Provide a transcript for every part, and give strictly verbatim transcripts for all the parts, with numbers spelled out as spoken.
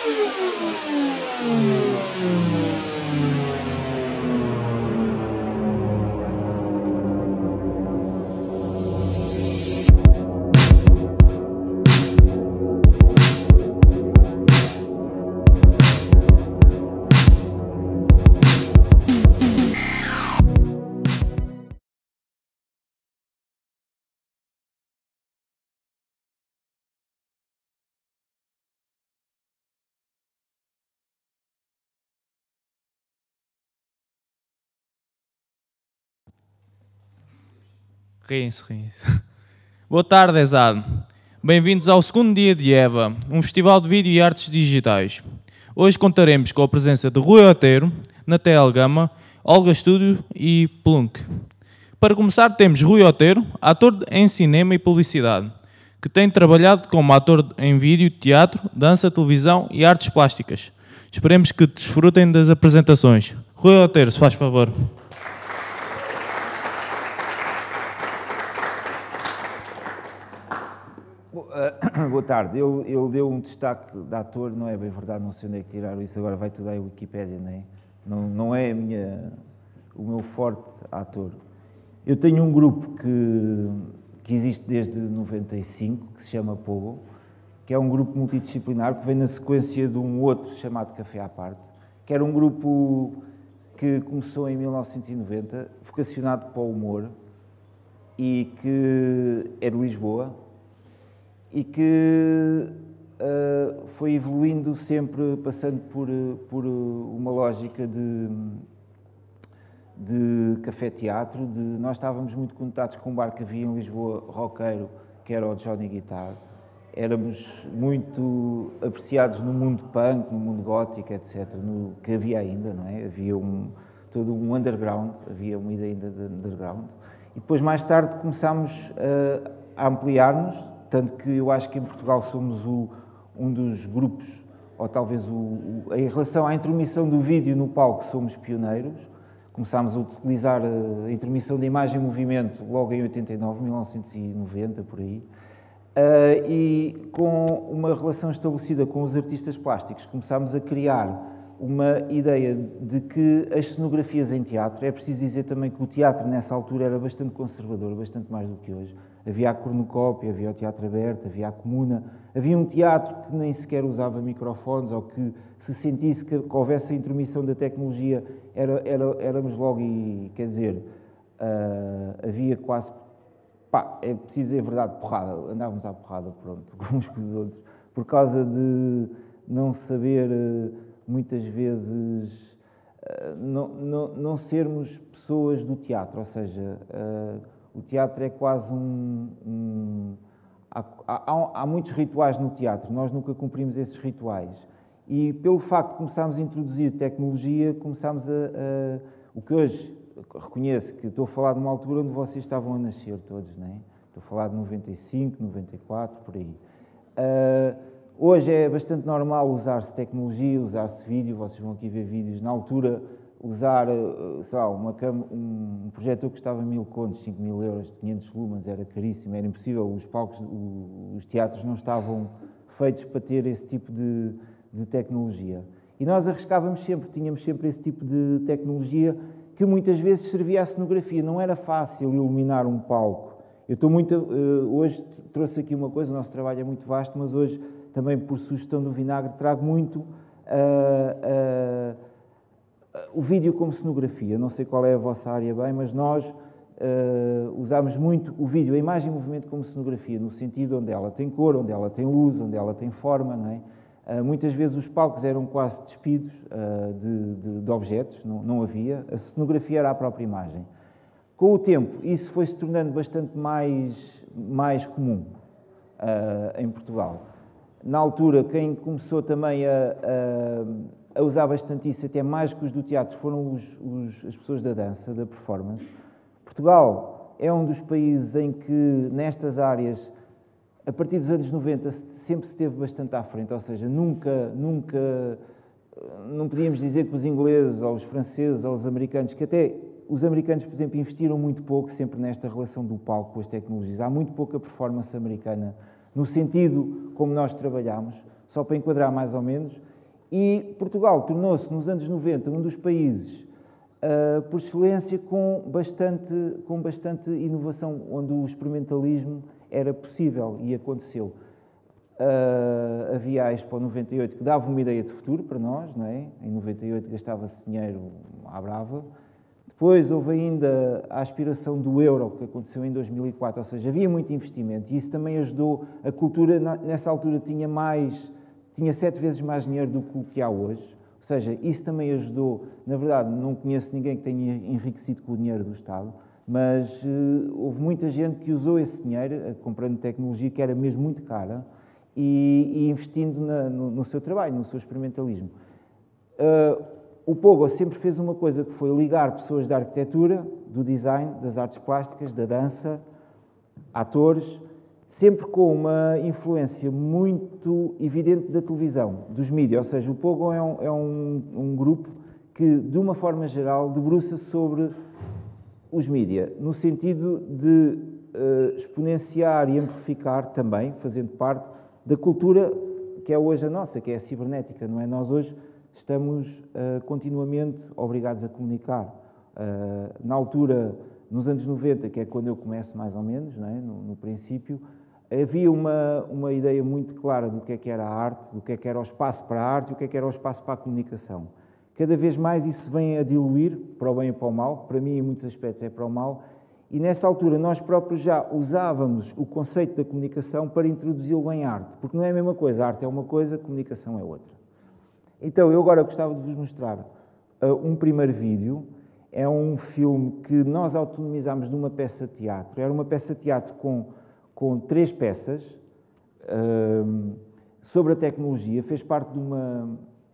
Riem-se, riem-se. Boa tarde, Exado. Bem-vindos ao segundo dia de EVA, um festival de vídeo e artes digitais. Hoje contaremos com a presença de Rui Otero, Natel Gama, Olga Studio e Plunk. Para começar, temos Rui Otero, ator em cinema e publicidade, que tem trabalhado como ator em vídeo, teatro, dança, televisão e artes plásticas. Esperemos que desfrutem das apresentações. Rui Otero, se faz favor. Boa tarde. Ele, ele deu um destaque de ator, não é bem verdade, não sei onde é que tiraram isso, agora vai tudo à Wikipédia, não é? Não, não é a minha, o meu forte ator. Eu tenho um grupo que, que existe desde noventa e cinco, que se chama Pogo, que é um grupo multidisciplinar que vem na sequência de um outro chamado Café à Parte, que era um grupo que começou em mil novecentos e noventa, vocacionado para o humor e que é de Lisboa, e que uh, foi evoluindo sempre, passando por, por uma lógica de, de café-teatro. De, nós estávamos muito conectados com um bar que havia em Lisboa, roqueiro, que era o Johnny Guitar. Éramos muito apreciados no mundo punk, no mundo gótico, etcétera, no, que havia ainda, não é? Havia um, todo um underground, havia uma ideia ainda de underground. E depois, mais tarde, começámos uh, a ampliar-nos, tanto que eu acho que em Portugal somos o, um dos grupos, ou talvez o, o, em relação à intromissão do vídeo no palco, somos pioneiros. Começámos a utilizar a intromissão da imagem em movimento logo em oitenta e nove, mil novecentos e noventa, por aí. Uh, e com uma relação estabelecida com os artistas plásticos, começámos a criar uma ideia de que as cenografias em teatro, é preciso dizer também que o teatro nessa altura era bastante conservador, bastante mais do que hoje. Havia a cornucópia, havia o teatro aberto, havia a comuna, havia um teatro que nem sequer usava microfones, ou que se sentisse que, que houvesse a intromissão da tecnologia, era, era, éramos logo, e quer dizer, uh, havia quase, pá, é preciso dizer a verdade, porrada, andávamos à porrada, pronto, uns com os outros, por causa de não saber, muitas vezes, uh, não, não, não sermos pessoas do teatro, ou seja, uh, o teatro é quase um... um há, há, há muitos rituais no teatro, nós nunca cumprimos esses rituais. E pelo facto de começarmos a introduzir tecnologia, começámos a, a... O que hoje, reconheço que estou a falar de uma altura onde vocês estavam a nascer todos, não é? Estou a falar de noventa e cinco, noventa e quatro, por aí. Uh, hoje é bastante normal usar-se tecnologia, usar-se vídeo, vocês vão aqui ver vídeos. Na altura, usar, sei lá, uma cama, um projetor que custava mil contos, cinco mil euros, quinhentos lumens, era caríssimo, era impossível, os palcos, os teatros não estavam feitos para ter esse tipo de, de tecnologia. E nós arriscávamos sempre, tínhamos sempre esse tipo de tecnologia que muitas vezes servia à cenografia. Não era fácil iluminar um palco. Eu estou muito, hoje trouxe aqui uma coisa, o nosso trabalho é muito vasto, mas hoje também por sugestão do Vinagre trago muito uh, uh, o vídeo como cenografia. Não sei qual é a vossa área bem, mas nós uh, usamos muito o vídeo, a imagem em movimento como cenografia, no sentido onde ela tem cor, onde ela tem luz, onde ela tem forma, não é? Uh, muitas vezes os palcos eram quase despidos uh, de, de, de objetos, não, não havia. A cenografia era a própria imagem. Com o tempo, isso foi se tornando bastante mais, mais comum uh, em Portugal. Na altura, quem começou também a, a, a usar bastante isso, até mais que os do teatro, foram os, os, as pessoas da dança, da performance. Portugal é um dos países em que, nestas áreas, a partir dos anos noventa, sempre se esteve bastante à frente, ou seja, nunca, nunca, não podíamos dizer que os ingleses, ou os franceses, ou os americanos, que até os americanos, por exemplo, investiram muito pouco sempre nesta relação do palco com as tecnologias. Há muito pouca performance americana, no sentido como nós trabalhamos, só para enquadrar mais ou menos, E Portugal tornou-se, nos anos noventa, um dos países, uh, por excelência, com bastante, com bastante inovação, onde o experimentalismo era possível e aconteceu. Uh, havia a Expo noventa e oito, que dava uma ideia de futuro para nós, não é? Em noventa e oito gastava-se dinheiro à brava. Depois houve ainda a aspiração do euro, que aconteceu em dois mil e quatro, ou seja, havia muito investimento e isso também ajudou. A cultura, nessa altura, tinha mais, tinha sete vezes mais dinheiro do que o que há hoje, ou seja, isso também ajudou. Na verdade, não conheço ninguém que tenha enriquecido com o dinheiro do Estado, mas uh, houve muita gente que usou esse dinheiro, uh, comprando tecnologia que era mesmo muito cara, e, e investindo na, no, no seu trabalho, no seu experimentalismo. Uh, O Pogo sempre fez uma coisa que foi ligar pessoas da arquitetura, do design, das artes plásticas, da dança, atores, sempre com uma influência muito evidente da televisão, dos mídias. Ou seja, o Pogo é um, é um, um grupo que, de uma forma geral, debruça-se sobre os mídias, no sentido de uh, exponenciar e amplificar também, fazendo parte da cultura que é hoje a nossa, que é a cibernética, não é? Nós hoje estamos uh, continuamente obrigados a comunicar. Uh, na altura, nos anos noventa, que é quando eu começo mais ou menos, não é? no, no princípio, havia uma, uma ideia muito clara do que é que era a arte, do que é que era o espaço para a arte e o que é que era o espaço para a comunicação. Cada vez mais isso vem a diluir, para o bem e para o mal, para mim em muitos aspectos é para o mal, e nessa altura nós próprios já usávamos o conceito da comunicação para introduzi-lo em arte, porque não é a mesma coisa, a arte é uma coisa, a comunicação é outra. Então, eu agora gostava de vos mostrar uh, um primeiro vídeo. É um filme que nós autonomizámos de uma peça de teatro. Era uma peça de teatro com, com três peças uh, sobre a tecnologia. Fez parte de, uma,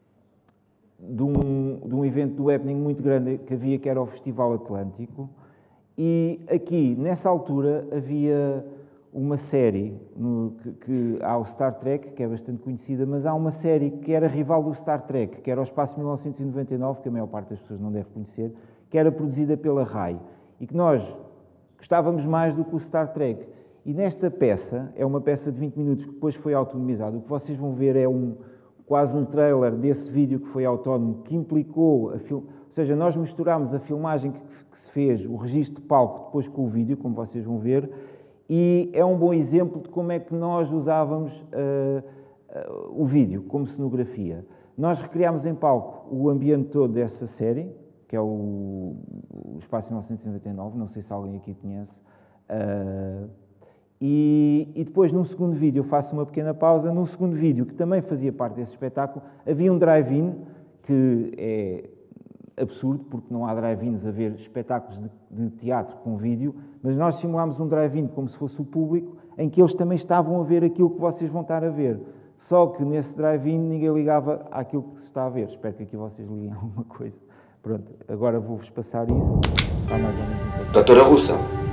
de, um, de um evento do happening muito grande que havia, que era o Festival Atlântico. E aqui, nessa altura, havia uma série no, que, que há o Star Trek, que é bastante conhecida, mas há uma série que era rival do Star Trek, que era o Espaço mil novecentos e noventa e nove, que a maior parte das pessoas não deve conhecer, que era produzida pela Rai, e que nós gostávamos mais do que o Star Trek. E nesta peça, é uma peça de vinte minutos que depois foi autonomizada, o que vocês vão ver é um, quase um trailer desse vídeo que foi autónomo, que implicou a film... Ou seja, nós misturámos a filmagem que, que se fez, o registro de palco, depois com o vídeo, como vocês vão ver, e é um bom exemplo de como é que nós usávamos uh, uh, o vídeo como cenografia. Nós recriámos em palco o ambiente todo dessa série, que é o, o Espaço mil novecentos e noventa e nove, não sei se alguém aqui conhece, uh, e, e depois num segundo vídeo eu faço uma pequena pausa. Num segundo vídeo, que também fazia parte desse espetáculo, havia um drive-in, que é absurdo, porque não há drive-ins a ver espetáculos de, de teatro com vídeo, mas nós simulámos um drive-in como se fosse o público, em que eles também estavam a ver aquilo que vocês vão estar a ver. Só que nesse drive-in ninguém ligava àquilo que se está a ver. Espero que aqui vocês liguem alguma coisa. Pronto, agora vou-vos passar isso. Está mais ou menos. Doutora Russell,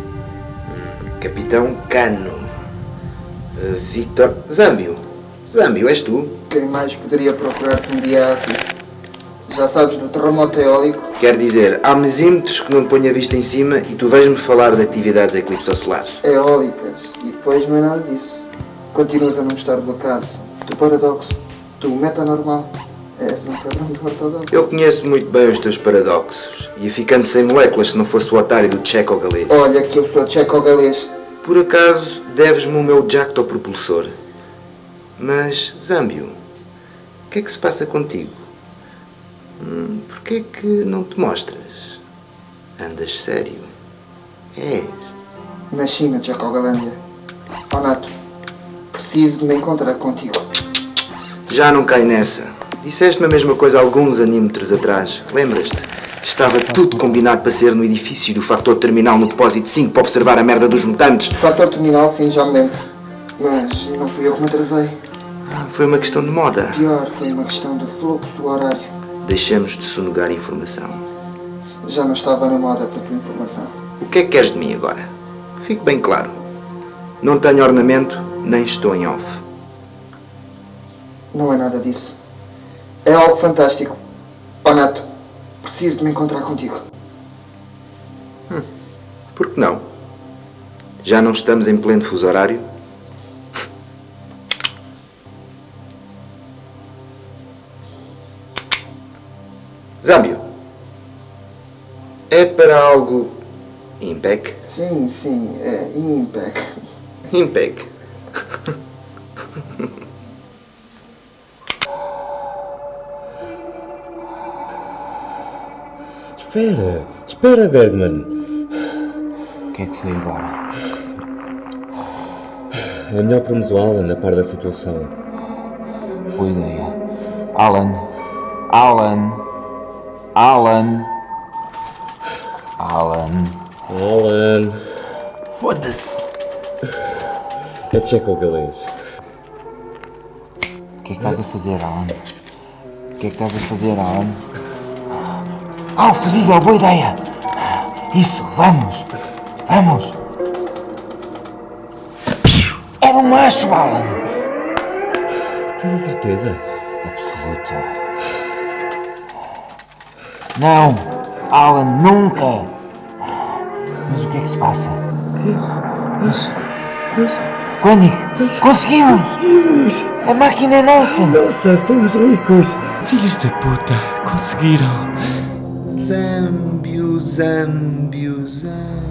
Capitão Cano, uh, Victor... Zâmbio, Zâmbio, és tu? Quem mais poderia procurar-te um dia assim? Já sabes do terremoto eólico? Quer dizer, há mesímetros que não ponho a vista em cima e tu vais-me falar de atividades eclipsossolares. Eólicas. E depois não é nada disso. Continuas a não gostar do acaso, do paradoxo, do metanormal. És um cabrão do ortodoxo. Eu conheço muito bem os teus paradoxos. Ia ficando sem moléculas se não fosse o otário do tcheco-galês. Olha que eu sou tcheco-galês. Por acaso, deves-me o meu jactopropulsor. Mas, Zâmbio, o que é que se passa contigo? Hum, Porquê é que não te mostras? Andas sério? És? Na China, Tcheco-Galândia. Oh, Nato, preciso de me encontrar contigo. Já não cai nessa. Disseste-me a mesma coisa alguns anímetros atrás. Lembras-te? Estava tudo combinado para ser no edifício do Fator Terminal no Depósito cinco para observar a merda dos mutantes. Fator Terminal, sim, já me lembro. Mas não fui eu que me atrasei. Ah, foi uma questão de moda. Pior, foi uma questão de fluxo horário. Deixamos de sonegar informação. Já não estava na moda para a tua informação. O que é que queres de mim agora? Fique bem claro. Não tenho ornamento, nem estou em off. Não é nada disso. É algo fantástico. Oh, Nato, preciso de me encontrar contigo. Hum, por que não? Já não estamos em pleno fuso horário? Zambio, é para algo Impec? Sim, sim, é Impec. Impec. Espera, espera, Bergman. O que é que foi agora? É melhor pormos o Alan a par da situação. Boa ideia. Alan. Alan. Alan. Alan. Alan. Foda-se. É checo o galês. O que é que estás a fazer, Alan? O que é que estás a fazer, Alan? Ah, o fusível, boa ideia! Isso, vamos! Vamos! Era um macho, Alan! Tens a certeza? Absoluta. Não! Alan, nunca! Mas o que é que se passa? Mas... mas... Koenig, conseguimos! Conseguimos! A máquina é nossa! Nossa, estamos ricos! Filhos da puta, conseguiram. Zambio, Zambio, Zambio.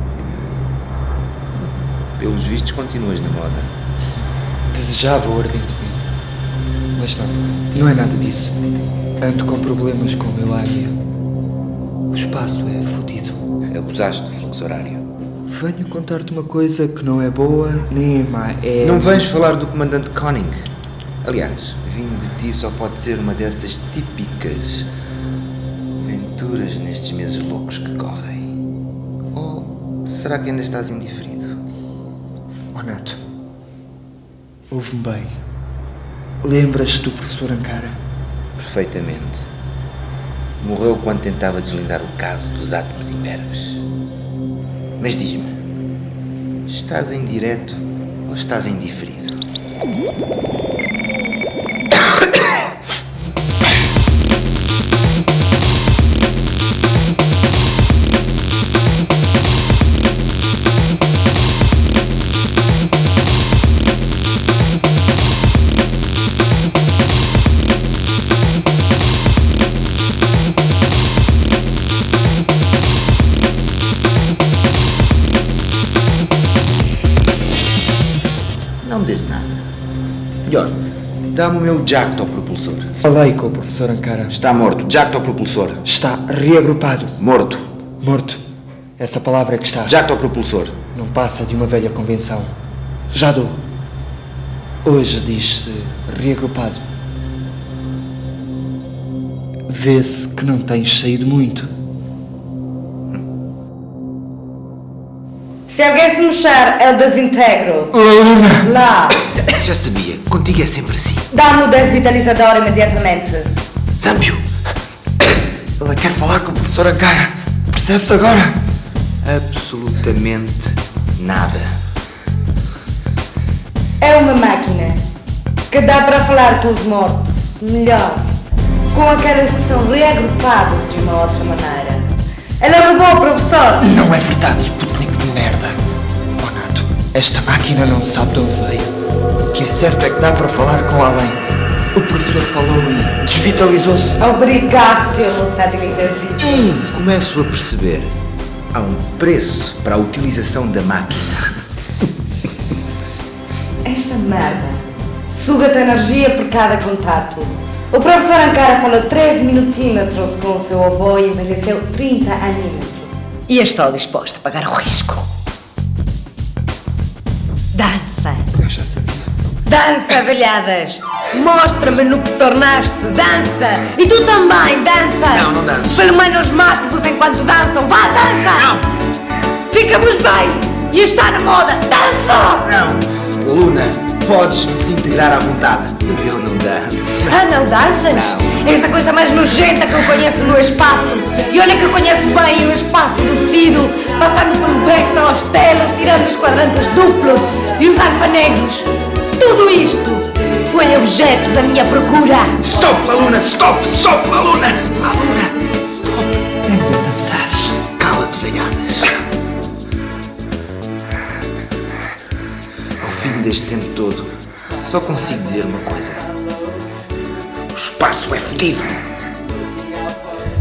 Pelos vistos continuas na moda. Desejava-o ardentemente. Mas não, não é nada disso. Ando com problemas com o meu águia. O espaço é fodido. Abusaste do fluxo horário. Venho contar-te uma coisa que não é boa nem é má. É... Não vens falar do comandante Koenig. Aliás, vindo de ti só pode ser uma dessas típicas aventuras nestes meses loucos que correm. Ou será que ainda estás indiferido? Oh, Nato, ouve-me bem. Lembras-te do professor Ankara? Perfeitamente. Morreu quando tentava deslindar o caso dos átomos imberbes. Mas diz-me, estás em direto ou estás em diferido? Não me des nada. Melhor, dá-me o meu jactopropulsor. Falei com o professor Ankara. Está morto. Jactopropulsor. Está reagrupado. Morto. Morto. Essa palavra é que está. Jactopropulsor. Não passa de uma velha convenção. Já dou. Hoje diz-se reagrupado. Vê-se que não tens saído muito. Se alguém se mexer, eu desintegro. Lá. Já sabia. Contigo é sempre assim. Dá-me o desvitalizador imediatamente. Zambio! Ela quer falar com o professor Ankara. Percebes agora? Absolutamente nada. É uma máquina que dá para falar com os mortos melhor, com aqueles que são reagrupados de uma outra maneira. Ela roubou o professor. Não é verdade, Sputnik de merda. Oh, Nato, esta máquina não sabe de onde veio. O que é certo é que dá para falar com alguém. O professor falou e desvitalizou-se. Obrigado, meu satélitezinho. Hum, começo a perceber. Há um preço para a utilização da máquina. Essa merda suga-te energia por cada contato. O professor Ankara falou três minutímetros com o seu avô e envelheceu trinta anímetros. E estou disposto a pagar o risco. Dança. Eu já sabia. Dança, velhadas. Mostra-me no que tornaste. Dança. E tu também, dança. Não, não danço. Pelo menos mate-vos enquanto dançam. Vá, dança. Não. Fica-vos bem. E está na moda. Dança. Não. Luna, podes desintegrar à vontade. Mas eu não danço. Ah, não danças? Não. Essa coisa mais nojenta que eu conheço no espaço. E olha que eu conheço bem o espaço lucido, passando pelo Vector, aos telos, tirando os quadrantes duplos e os alfanegros. Tudo isto foi objeto da minha procura. Stop, Aluna! Stop! Stop, Aluna! Aluna! Stop! Ainda dançares. Cala-te, velhadas. Ao fim deste tempo todo, só consigo dizer uma coisa. O espaço é fodido.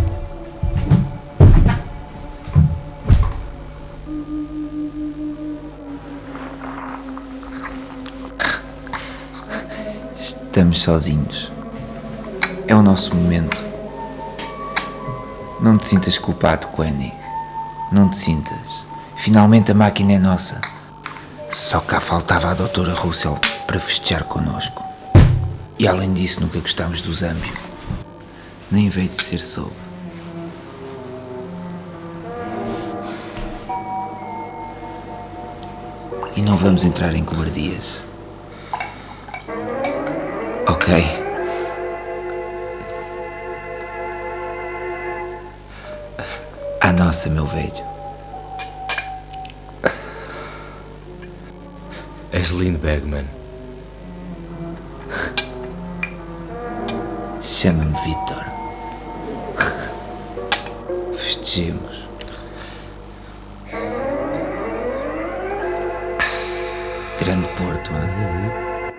estamos sozinhos. É o nosso momento. Não te sintas culpado, Koenig. Não te sintas. Finalmente a máquina é nossa. Só cá faltava a doutora Russell para festejar connosco. E além disso, nunca gostámos do Zâmbio. Nem veio de ser soube. E não vamos entrar em cobardias. Ok? À nossa, meu velho. És lindo, Bergman. Chama-me Vítor. Festejemos. Grande Porto, hein?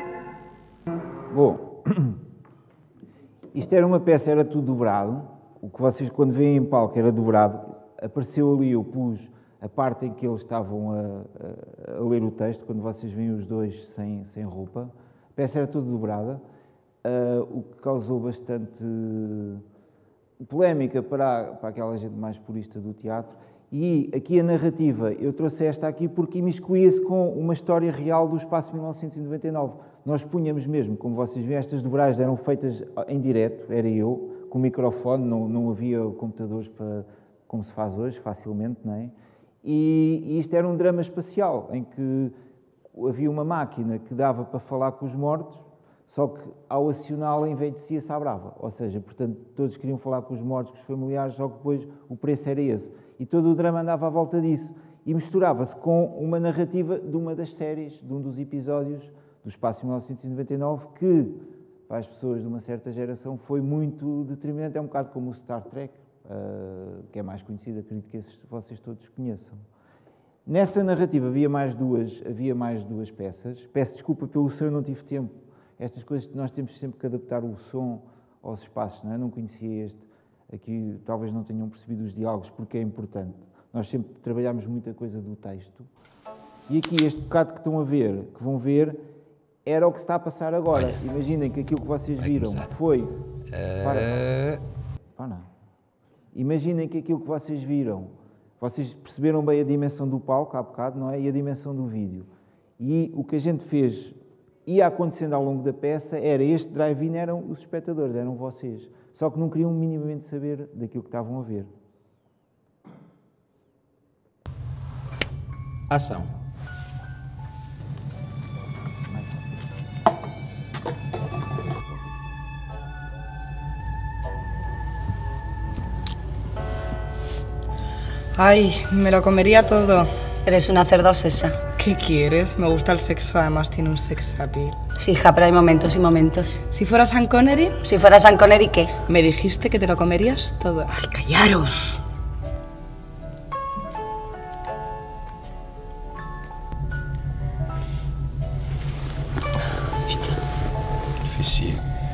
Bom, isto era uma peça, era tudo dobrado. O que vocês, quando veem em palco, era dobrado. Apareceu ali, eu pus a parte em que eles estavam a, a, a ler o texto, quando vocês veem os dois sem, sem roupa. A peça era toda dobrada, uh, o que causou bastante polémica para, para aquela gente mais purista do teatro. E aqui a narrativa, eu trouxe esta aqui porque imiscuía-se com uma história real do Espaço mil novecentos e noventa e nove. Nós punhamos mesmo, como vocês veem, estas dobragens eram feitas em direto, era eu, com o microfone, não, não havia computadores para, como se faz hoje, facilmente, não é? E, e isto era um drama espacial, em que havia uma máquina que dava para falar com os mortos, só que ao acioná-la envelhecia-se à brava. Ou seja, portanto, todos queriam falar com os mortos, com os familiares, só que depois o preço era esse. E todo o drama andava à volta disso. E misturava-se com uma narrativa de uma das séries, de um dos episódios do Espaço mil novecentos e noventa e nove, que, para as pessoas de uma certa geração, foi muito determinante. É um bocado como o Star Trek, uh, que é mais conhecido, acredito que esses, vocês todos conheçam. Nessa narrativa havia mais duas, havia mais duas peças. Peço desculpa pelo som, eu não tive tempo. Estas coisas que nós temos sempre que adaptar o som aos espaços, não é? Não conhecia este. Aqui talvez não tenham percebido os diálogos, porque é importante. Nós sempre trabalhamos muita coisa do texto. E aqui, este bocado que estão a ver, que vão ver, era o que se está a passar agora. Olha, imaginem que aquilo que vocês viram foi... Uh... Para, para. Para. Imaginem que aquilo que vocês viram, vocês perceberam bem a dimensão do palco há bocado, não é? E a dimensão do vídeo. E o que a gente fez, ia acontecendo ao longo da peça, era este drive-in, eram os espectadores, eram vocês. Só que não queriam minimamente saber daquilo que estavam a ver. Ação. Ay, me lo comería todo. Eres una cerda obsesa. ¿Qué quieres? Me gusta el sexo, además tiene un sex appeal. Sí, hija, pero hay momentos y momentos. Si fuera Sean Connery... Si fuera Sean Connery, ¿qué? Me dijiste que te lo comerías todo. ¡Ay, callaros! Putain. Fais chier.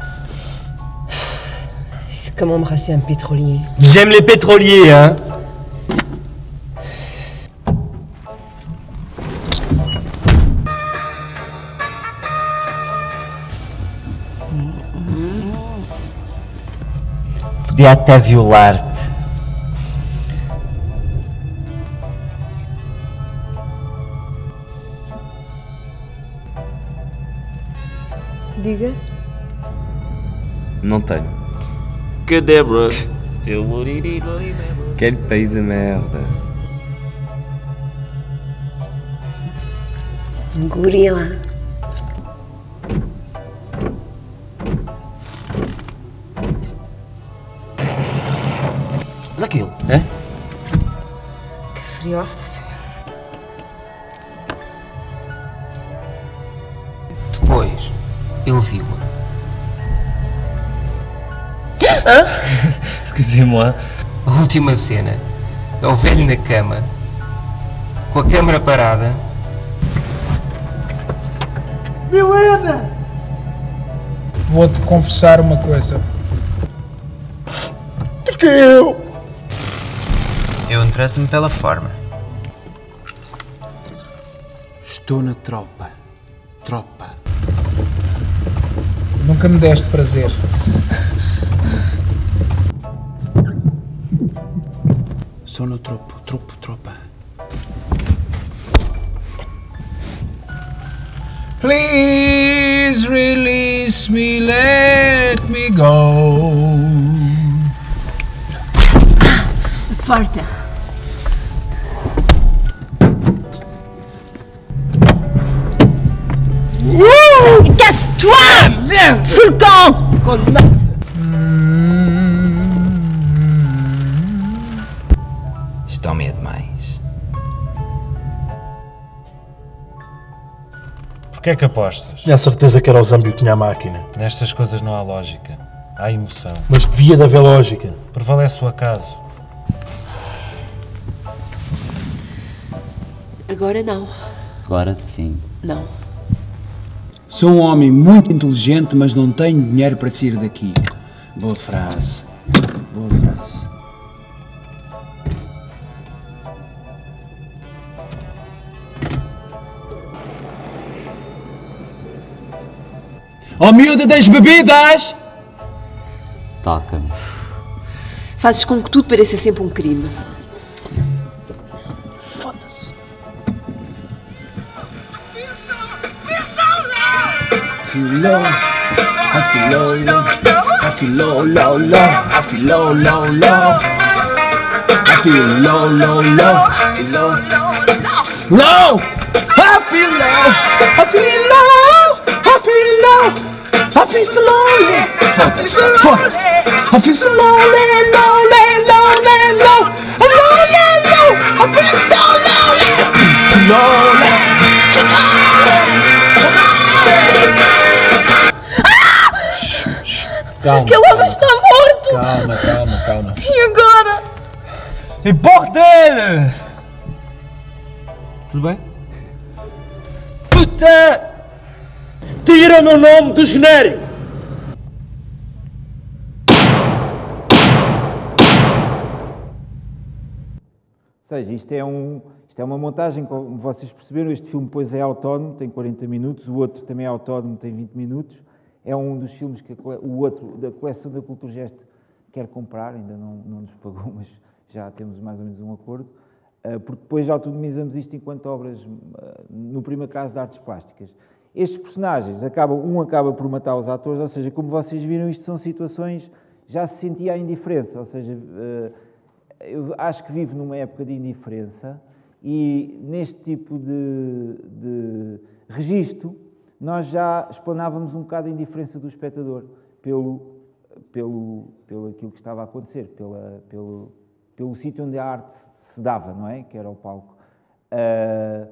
C'est comme embrasser un pétrolier. J'aime les pétroliers, hein. Podia até violar-te. Diga. Não tenho. Que Débora. Quel pays de merda. Um gorila. Olha aquilo. É? Que frio hace. Depois, ele viu-a. Excusez-moi. A última cena é o velho na cama, com a câmara parada. Milena! Vou-te confessar uma coisa. Porque eu... Eu interesso-me pela forma. Estou na tropa. Tropa. Nunca me deste prazer. Solo troppo, troppo, troppa. Please release me, let me go. Forte. Uh! Casse-toi! Merde! Fous le camp! Isto homem é demais. Porquê é que apostas? Tinha a certeza que era o Zâmbio que tinha a máquina. Nestas coisas não há lógica. Há emoção. Mas devia de haver lógica. Prevalece o acaso. Agora não. Agora sim. Não. Sou um homem muito inteligente, mas não tenho dinheiro para sair daqui. Boa frase. Boa frase. Oh, miúda das bebidas! Toca-me. Fazes com que tudo pareça sempre um crime. Foda-se. Feel low, I feel low, low. I feel low, low, low. I feel low, low, low. I feel low, low, low. I feel low, low. I feel low. I feel low. I feel low. I feel so lonely. Foda-se, foda-se. I feel so lonely, lonely, lonely, low. Lonely, low. I feel so lonely. Lonely. So lonely. So lonely. Calma, Aquele homem está morto! Calma, calma, calma. E agora? E bordel! Tudo bem? Puta! Tira-me o nome do genérico! Ou seja, isto é, um, isto é uma montagem, como vocês perceberam, este filme depois é autónomo, tem quarenta minutos, o outro também é autónomo, tem vinte minutos. É um dos filmes que a, o outro da coleção da Culturgest quer comprar, ainda não, não nos pagou, mas já temos mais ou menos um acordo, porque depois já autonomizamos isto enquanto obras, no primeiro caso, de artes plásticas. Estes personagens, acabam, um acaba por matar os atores, ou seja, como vocês viram, isto são situações, já se sentia a indiferença, ou seja, eu acho que vivo numa época de indiferença e neste tipo de, de registro, nós já explanávamos um bocado a indiferença do espectador pelo, pelo, pelo aquilo que estava a acontecer, pela, pelo, pelo sítio onde a arte se dava, não é? Que era o palco. Uh,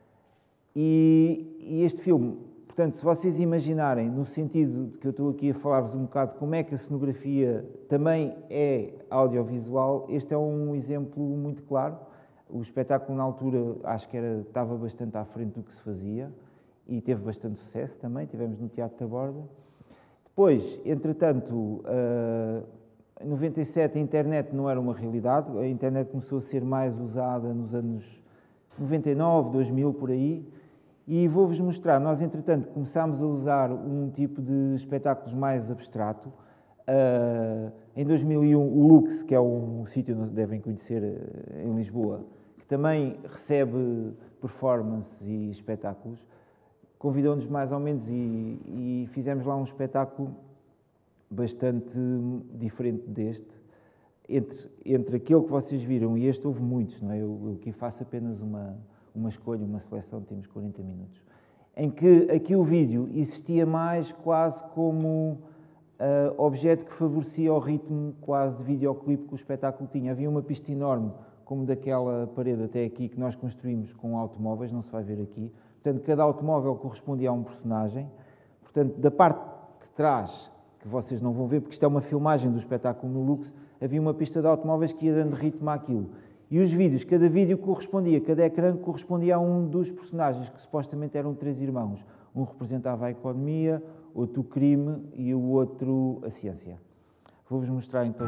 e, e este filme, portanto, se vocês imaginarem, no sentido de que eu estou aqui a falar-vos um bocado como é que a cenografia também é audiovisual, este é um exemplo muito claro. O espetáculo, na altura, acho que era, estava bastante à frente do que se fazia. E teve bastante sucesso também, tivemos no Teatro da Borda. Depois, entretanto, em noventa e sete a internet não era uma realidade, a internet começou a ser mais usada nos anos noventa e nove, dois mil, por aí, e vou-vos mostrar, nós entretanto começámos a usar um tipo de espetáculos mais abstrato. Em dois mil e um, o Lux, que é um sítio que devem conhecer em Lisboa, que também recebe performances e espetáculos, convidou-nos mais ou menos e, e fizemos lá um espetáculo bastante diferente deste. Entre, entre aquele que vocês viram e este houve muitos, não é? Eu, eu aqui faço apenas uma, uma escolha, uma seleção, temos quarenta minutos. Em que aqui o vídeo existia mais quase como uh, objeto que favorecia o ritmo quase de videoclipe que o espetáculo tinha. Havia uma pista enorme, como daquela parede até aqui, que nós construímos com automóveis, não se vai ver aqui. Portanto, cada automóvel correspondia a um personagem. Portanto, da parte de trás, que vocês não vão ver, porque isto é uma filmagem do espetáculo no Lux, havia uma pista de automóveis que ia dando ritmo àquilo. E os vídeos, cada vídeo correspondia, cada ecrã correspondia a um dos personagens, que supostamente eram três irmãos. Um representava a economia, outro o crime e o outro a ciência. Vou-vos mostrar então.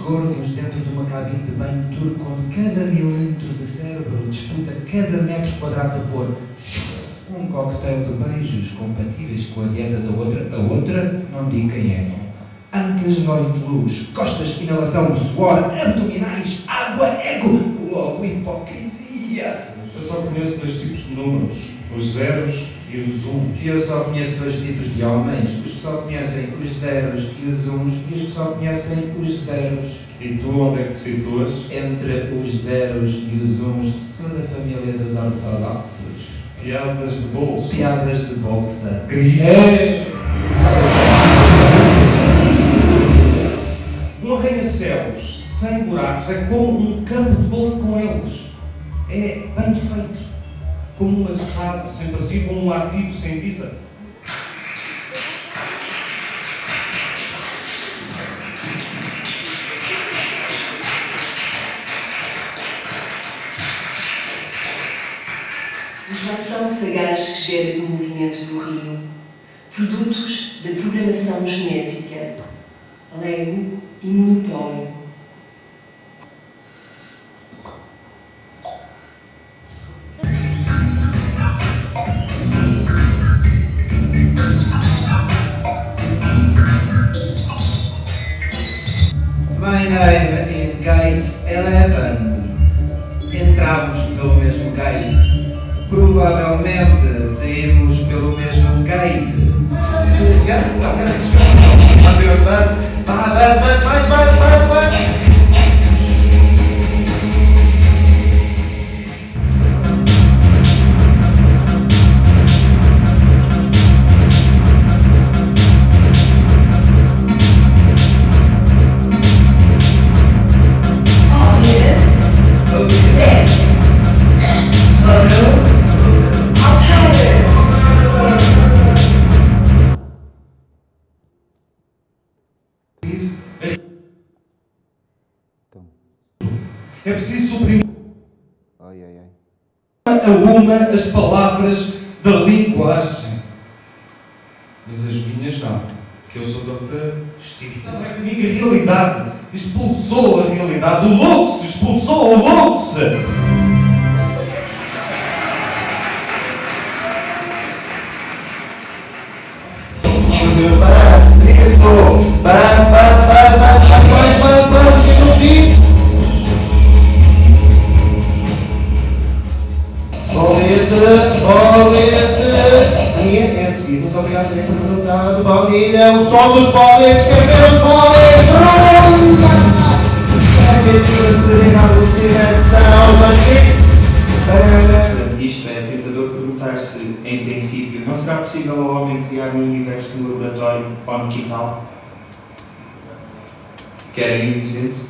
gordos dentro de uma cabine de banho turco onde cada milímetro de cérebro disputa cada metro quadrado a pôr um coquetel de beijos compatíveis com a dieta da outra. A outra, não digo quem é. Ancas, nório de luz, costas, inalação, suor, abdominais, água, ego, logo hipocrisia. Eu só conheço dois tipos de números, os zeros e os uns. Eu só conheço dois tipos de homens, os que só conhecem os zeros e os uns e os que só conhecem os zeros. E tu onde é que te situas? Entre os zeros e os uns, sou da família dos ortodoxos. Piadas de bolsa. Piadas de bolsa. É. Um arranha-céus sem buracos é como um campo de golfe com eles. É bem feito. Como uma S A D sem passivo ou um ativo sem visa. Informação sagaz que geres o movimento do rio. Produtos de programação genética. Lego e monopólio. My name is Gate eleven. Entramos pelo mesmo gate. Provavelmente saímos pelo mesmo gate. Adeus, bus. Ah, bus, bus, bus, bus, bus, bus. É preciso suprimir ai, ai, ai. a uma as palavras da linguagem. Mas as minhas não. Que eu sou doutor Steve. Não é comigo a realidade. Expulsou a realidade. O Lux expulsou o Lux. Deus, basta, isso! Basta, basta, basta, basta, basta, basta, basta, que eu vi! Bolete, bolete! Ninguém é seguir, muito obrigado por terem perguntado. Baunilha, o som dos boletes, quer ver os boletes? Serenado, alucinação, Isto é tentador perguntar se, em princípio, não será possível ao homem criar um universo no laboratório ou digital? Querem um exemplo?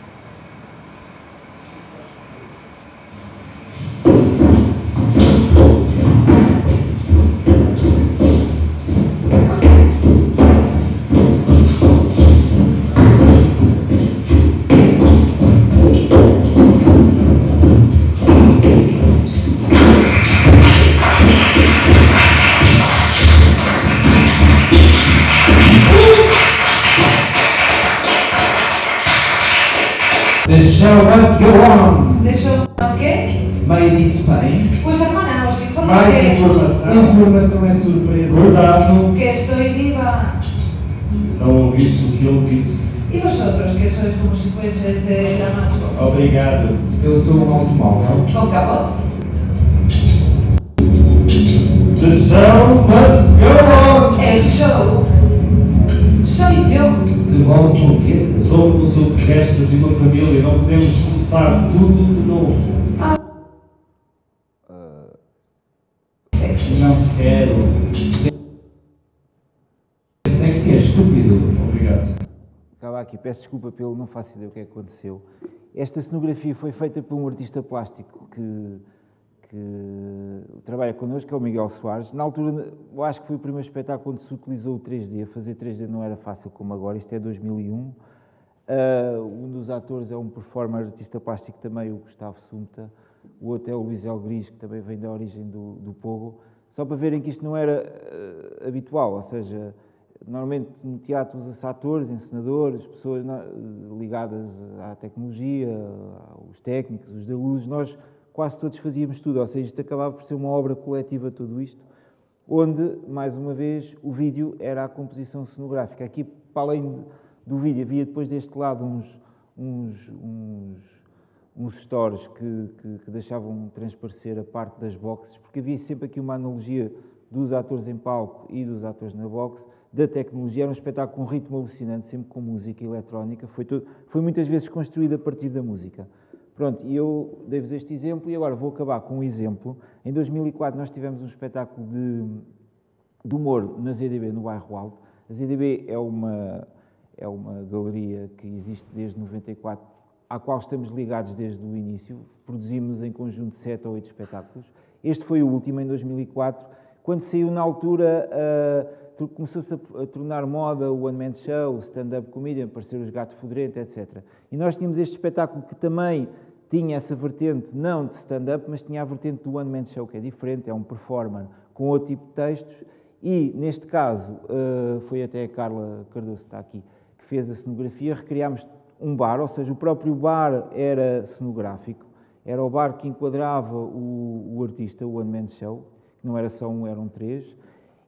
The show must go on. The show must quê? Made in Spain. Pues hermanos, informa Mais que... informação. Informação é surpresa. Verdade. Que estou viva. Não ouviste o que ele disse. E vosotros, que sois como si fueses de la macho. Obrigado. Eu sou um automóvel. Con capote. The show must go on. El show soy yo. Devolve o quê? Somos o resto de uma família, não podemos começar tudo de novo. Ah. Uh... Não quero. Sexy é estúpido. Obrigado. Acaba aqui, peço desculpa pelo não faço ideia o que é que aconteceu. Esta cenografia foi feita por um artista plástico que, que trabalha connosco, que é o Miguel Soares. Na altura, eu acho que foi o primeiro espetáculo onde se utilizou o três D. Fazer três D não era fácil como agora, isto é dois mil e um. Uh, um dos atores é um performer, artista plástico também, o Gustavo Sumta. O outro é o Luís El Gris, que também vem da origem do, do Pogo. Só para verem que isto não era uh, habitual, ou seja, normalmente no teatro usa-se atores, encenadores, pessoas ligadas à tecnologia, os técnicos, os da luz. Nós quase todos fazíamos tudo, ou seja, isto acabava por ser uma obra coletiva, tudo isto, onde, mais uma vez, o vídeo era a composição cenográfica. Aqui, para além do vídeo, havia depois deste lado uns, uns, uns, uns stories que, que, que deixavam transparecer a parte das boxes, porque havia sempre aqui uma analogia dos atores em palco e dos atores na boxe, da tecnologia. Era um espetáculo com um ritmo alucinante, sempre com música eletrónica. Foi, todo, foi muitas vezes construído a partir da música. Pronto, e eu dei-vos este exemplo e agora vou acabar com um exemplo. Em dois mil e quatro nós tivemos um espetáculo de, de humor na Z D B, no Bairro Alto. A Z D B é uma, é uma galeria que existe desde noventa e quatro, à qual estamos ligados desde o início. Produzimos em conjunto sete ou oito espetáculos. Este foi o último, em dois mil e quatro. Quando saiu, na altura, uh, começou-se a, a tornar moda o one-man show, o stand-up comedian, aparecer os Gato Fedorento, etcétera. E nós tínhamos este espetáculo que também tinha essa vertente, não de stand-up, mas tinha a vertente do one-man show, que é diferente, é um performer com outro tipo de textos. E, neste caso, uh, foi até a Carla Cardoso, que está aqui, que fez a cenografia. Recriámos um bar, ou seja, o próprio bar era cenográfico. Era o bar que enquadrava o, o artista, o one-man show. Não era só um, eram três,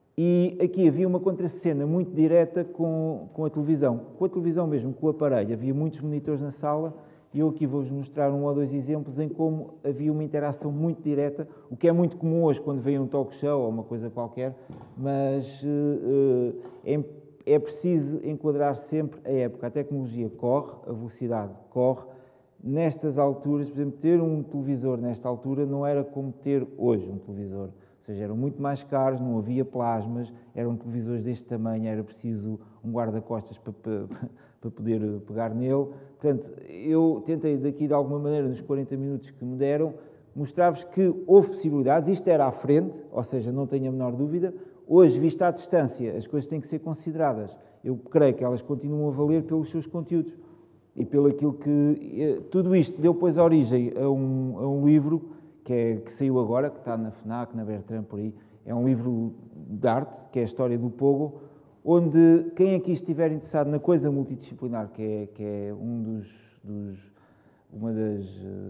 e aqui havia uma contracena muito direta com, com a televisão, com a televisão mesmo, com o aparelho. Havia muitos monitores na sala e eu aqui vou-vos mostrar um ou dois exemplos em como havia uma interação muito direta, o que é muito comum hoje quando vem um talk show ou uma coisa qualquer, mas uh, é, é preciso enquadrar sempre a época. A tecnologia corre, a velocidade corre. Nestas alturas, por exemplo, ter um televisor nesta altura não era como ter hoje um televisor. Ou seja, eram muito mais caros, não havia plasmas, eram televisores deste tamanho, era preciso um guarda-costas para, para, para poder pegar nele. Portanto, eu tentei daqui, de alguma maneira, nos quarenta minutos que me deram, mostrar-vos que houve possibilidades, isto era à frente, ou seja, não tenho a menor dúvida. Hoje, vista à distância, as coisas têm que ser consideradas. Eu creio que elas continuam a valer pelos seus conteúdos e pelo aquilo que... Tudo isto deu, pois, origem a um, a um livro Que, é, que saiu agora, que está na FNAC, na Bertrand, por aí. É um livro de arte, que é a história do Pogo, onde quem aqui estiver interessado na coisa multidisciplinar, que é, que é um dos, dos, uma das,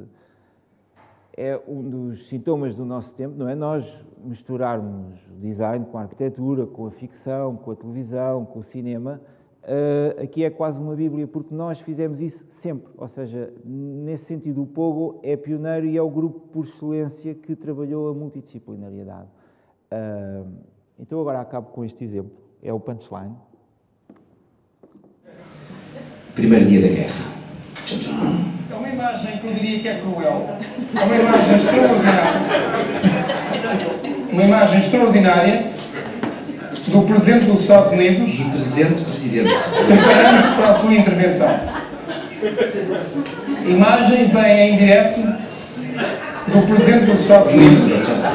é um dos sintomas do nosso tempo, não é? Nós misturarmos design com a arquitetura, com a ficção, com a televisão, com o cinema. Uh, aqui é quase uma bíblia, porque nós fizemos isso sempre, ou seja, nesse sentido o Pogo é pioneiro e é o grupo por excelência que trabalhou a multidisciplinariedade. Uh, então agora acabo com este exemplo, é o punchline. Primeiro dia da guerra. É uma imagem que eu diria que é cruel, é uma imagem extraordinária, uma imagem extraordinária do Presidente dos Estados Unidos, do Presente Presidente, preparando-se para a sua intervenção. A imagem vem em direto do Presidente dos Estados Unidos.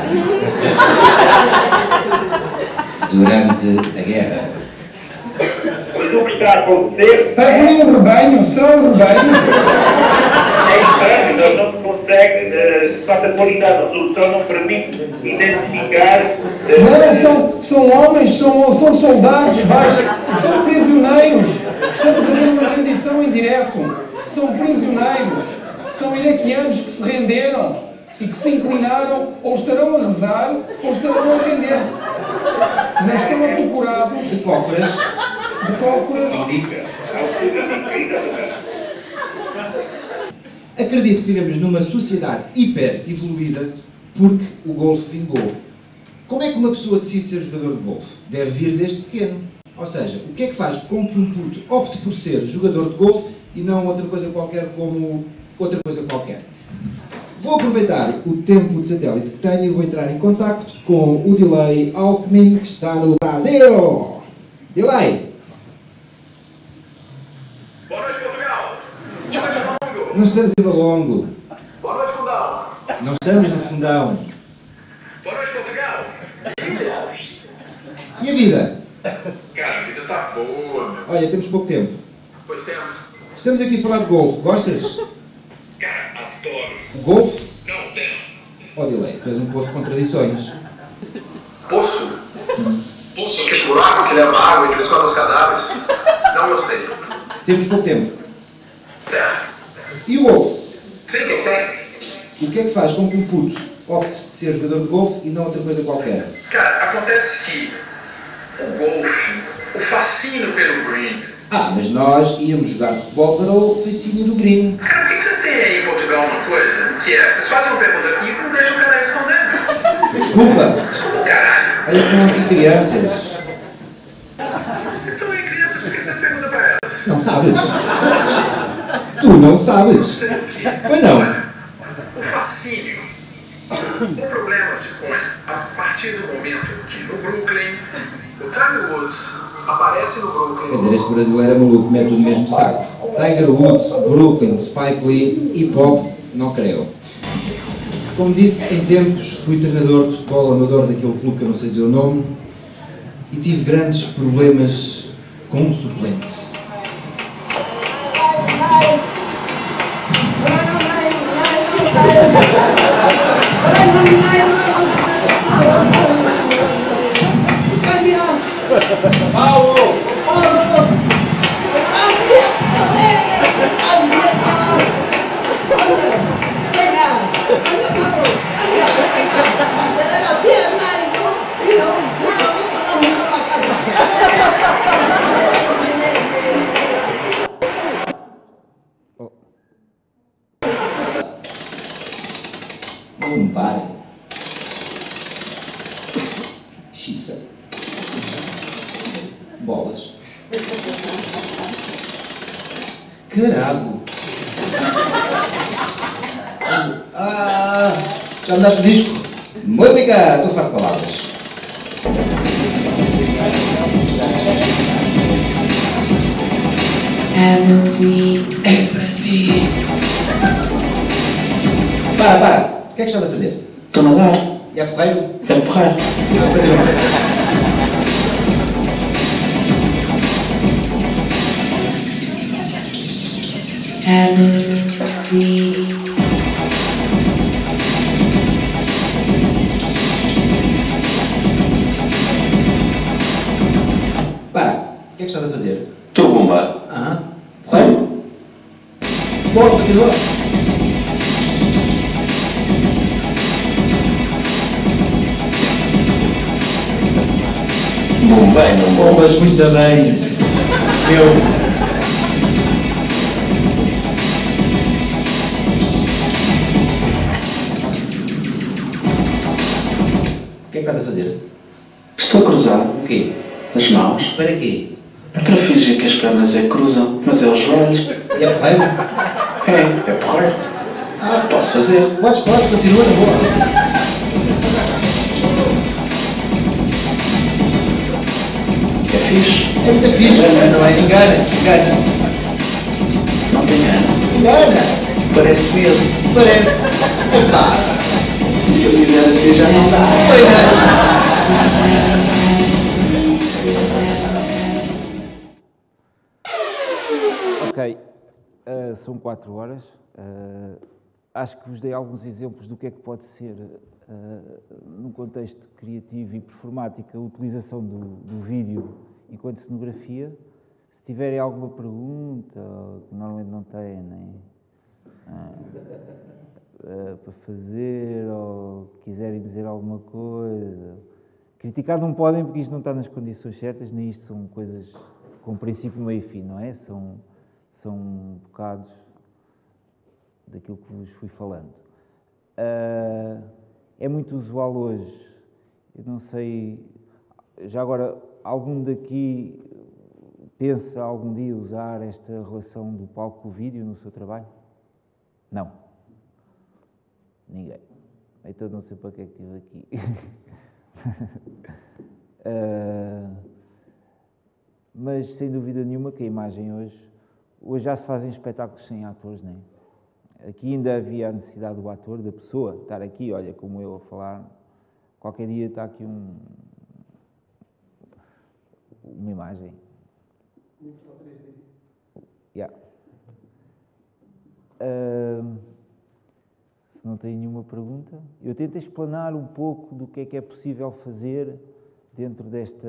Durante a guerra. O que está a acontecer... Parece um rebanho, será um rebanho? É estranho, nós não se consegue, uh, a qualidade da resolução não permite identificar... Uh, não, são, são homens, são, são soldados, baixos, são prisioneiros. Estamos a ver uma rendição em direto. São prisioneiros, são iraquianos que se renderam e que se inclinaram, ou estarão a rezar, ou estarão a render-se. Mas estão acocorados de cócoras. De cócoras. Acredito que vivemos numa sociedade hiper evoluída porque o golfe vingou. Como é que uma pessoa decide ser jogador de golfe? Deve vir desde pequeno. Ou seja, o que é que faz com que um puto opte por ser jogador de golfe e não outra coisa qualquer como outra coisa qualquer? Vou aproveitar o tempo de satélite que tenho e vou entrar em contacto com o Delay Alckmin, que está no Brasil. Delay! Boa noite, Portugal! Não estamos em Valongo. Boa noite, Fundão! Não estamos no Fundão. Boa noite, Portugal! E a vida? Cara, a vida está boa, meu. Olha, temos pouco tempo. Pois temos. Estamos aqui a falar de golfe. Gostas? Cara, adoro. Golfe? Não, tenho. Ó, Delay, tu és um poço de contradições. Poço? Sim. Poço sim, aquele buraco que leva água e que eles comem os cadáveres. Não gostei. Temos pouco tempo. Certo. E o golfe? Sim, o que é que tem? O que é que faz com que um puto opte ser jogador de golfe e não outra coisa qualquer? Cara, acontece que o golfe, o fascínio pelo green. Ah, mas nós íamos jogar futebol para o fascínio do green. Cara, por que vocês têm aí em Portugal uma coisa que é, vocês fazem uma pergunta e não deixam o cara respondendo? Desculpa. Desculpa o caralho. Olha, estão aqui crianças. Vocês estão aí crianças, por que você pergunta para elas? Não sabes? Tu não sabes? Não sei o quê. Pois não. Olha, o fascínio, o problema se põe a partir do momento que no Brooklyn, o Tiger Woods aparece no Brooklyn. Quer dizer, este brasileiro é maluco, mete tudo no mesmo saco. Tiger Woods, Brooklyn, Spike Lee, hip hop, não creio. Como disse, em tempos fui treinador de futebol amador daquele clube que eu não sei dizer o nome e tive grandes problemas com um suplente. Paulo! Não parem. Xiça. Bolas. Caralho. Ah, já me daste o disco? Música! Estou farto de palavras. É para ti. É para ti. Para, para. O que é que estás a fazer? Estou a nadar. E é porreiro? É porreiro. É para ti. Para. O que é que estás a fazer? Estou a bombar. Ah, porreiro? Bora, continua. Bombei, não bombas muito bem. Eu. O que é que estás a fazer? Estou a cruzar. O quê? As mãos. Para quê? Para fingir que as pernas é que cruzam, mas é os joelhos. E é porreiro? É, é porreiro. Ah, posso fazer. Podes, podes, continua na boa. É fixe. É muito fixe, não é? Engana, engana. Não te engana. Engana. Parece mesmo. Parece. Epá. E se eu viver assim já não dá. Pois é. Ok, uh, são quatro horas. Uh, acho que vos dei alguns exemplos do que é que pode ser, uh, num contexto criativo e performático, a utilização do, do vídeo enquanto cenografia. Se tiverem alguma pergunta, que normalmente não têm, nem uh, uh, para fazer, ou quiserem dizer alguma coisa. Criticar não podem, porque isto não está nas condições certas, nem isto são coisas com princípio, meio e fim, não é? São, são bocados daquilo que vos fui falando. Uh, é muito usual hoje, eu não sei, já agora, algum daqui pensa algum dia usar esta relação do palco com o vídeo no seu trabalho? Não. Ninguém. Então não sei para que é que estive aqui. uh, mas sem dúvida nenhuma que a imagem hoje, hoje já se fazem espetáculos sem atores, não é? Aqui ainda havia a necessidade do ator, da pessoa, estar aqui, olha, como eu a falar, qualquer dia está aqui um, uma imagem. Yeah. Uh, se não tem nenhuma pergunta, eu tento explanar um pouco do que é que é possível fazer dentro desta...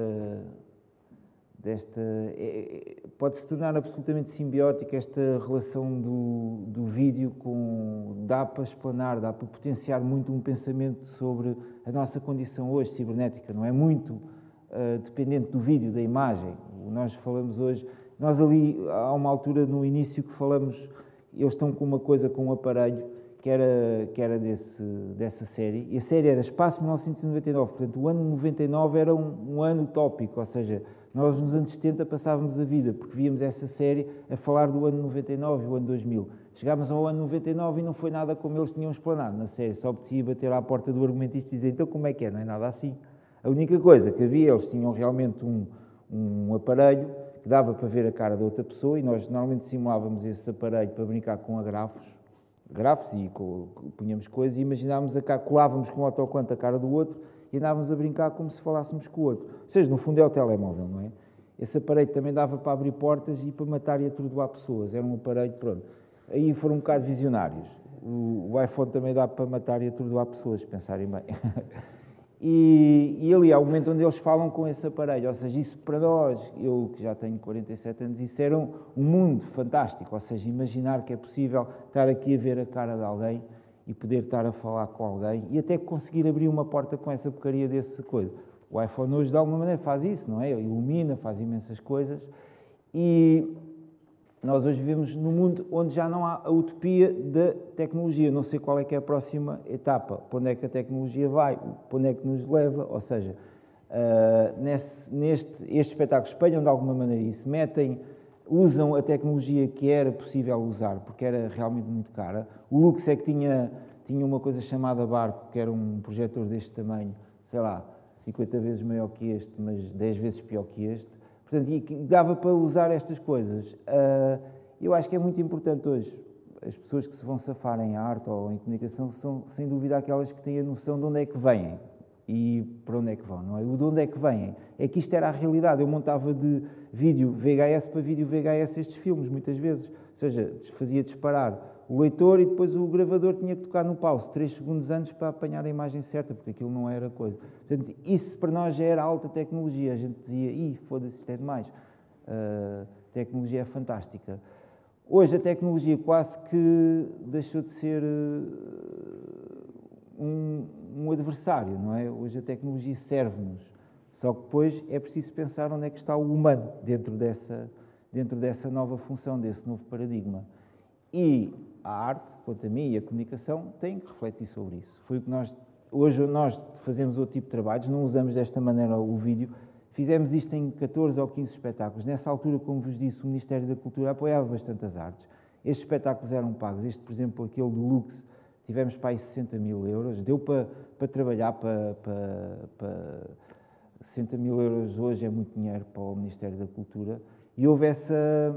desta é, pode-se tornar absolutamente simbiótica esta relação do, do vídeo com... dá para explanar, dá para potenciar muito um pensamento sobre a nossa condição hoje cibernética, não é muito uh, dependente do vídeo, da imagem. Nós falamos hoje, nós ali, há uma altura no início que falamos, eles estão com uma coisa, com um aparelho, que era, que era desse, dessa série, e a série era Espaço mil novecentos e noventa e nove, portanto o ano noventa e nove era um, um ano utópico, ou seja, nós nos anos setenta passávamos a vida, porque víamos essa série a falar do ano noventa e nove e o ano dois mil. Chegámos ao ano noventa e nove e não foi nada como eles tinham explanado na série, só apetecia bater à porta do argumentista e dizer, então como é que é? Não é nada assim. A única coisa que havia, eles tinham realmente um, um aparelho que dava para ver a cara da outra pessoa, e nós normalmente simulávamos esse aparelho para brincar com agrafos, grafos e punhamos coisas e imaginávamos, a cá, colávamos com o autocolante a cara do outro e andávamos a brincar como se falássemos com o outro. Ou seja, no fundo é o telemóvel, não é? Esse aparelho também dava para abrir portas e para matar e atordoar pessoas. Era um aparelho, pronto. Aí foram um bocado visionários. O, o iPhone também dá para matar e atordoar pessoas, se pensarem bem. E, e ali há um momento onde eles falam com esse aparelho, ou seja, isso para nós, eu que já tenho quarenta e sete anos, isso era um, um mundo fantástico, ou seja, imaginar que é possível estar aqui a ver a cara de alguém e poder estar a falar com alguém e até conseguir abrir uma porta com essa porcaria desse coisa. O iPhone hoje de alguma maneira faz isso, não é? Ele ilumina, faz imensas coisas e nós hoje vivemos num mundo onde já não há a utopia da tecnologia. Não sei qual é que é a próxima etapa, para onde é que a tecnologia vai, para onde é que nos leva, ou seja, uh, nesse, neste, estes espetáculos espelham de alguma maneira isso, metem, usam a tecnologia que era possível usar, porque era realmente muito cara. O Lux é que tinha, tinha uma coisa chamada Barco, que era um projetor deste tamanho, sei lá, cinquenta vezes maior que este, mas dez vezes pior que este. Portanto, e que dava para usar estas coisas. Uh, eu acho que é muito importante hoje, as pessoas que se vão safar em arte ou em comunicação são, sem dúvida, aquelas que têm a noção de onde é que vêm e para onde é que vão, não é? O de onde é que vêm é que isto era a realidade. Eu montava de vídeo V H S para vídeo V H S estes filmes, muitas vezes. Ou seja, fazia disparar o leitor e depois o gravador tinha que tocar no pause três segundos antes para apanhar a imagem certa, porque aquilo não era coisa. Portanto, isso para nós já era alta tecnologia. A gente dizia, ih, foda-se, isto é demais. Uh, a tecnologia é fantástica. Hoje a tecnologia quase que deixou de ser uh, um, um adversário, não é? Hoje a tecnologia serve-nos. Só que depois é preciso pensar onde é que está o humano dentro dessa, dentro dessa nova função, desse novo paradigma. E a arte, quanto a mim, e a comunicação têm que refletir sobre isso. Foi o que nós, hoje nós fazemos outro tipo de trabalhos, não usamos desta maneira o vídeo, fizemos isto em catorze ou quinze espetáculos. Nessa altura, como vos disse, o Ministério da Cultura apoiava bastante as artes. Estes espetáculos eram pagos. Este, por exemplo, aquele do Lux, tivemos para aí sessenta mil euros. Deu para, para trabalhar para, para, para sessenta mil euros hoje é muito dinheiro para o Ministério da Cultura. E houve essa...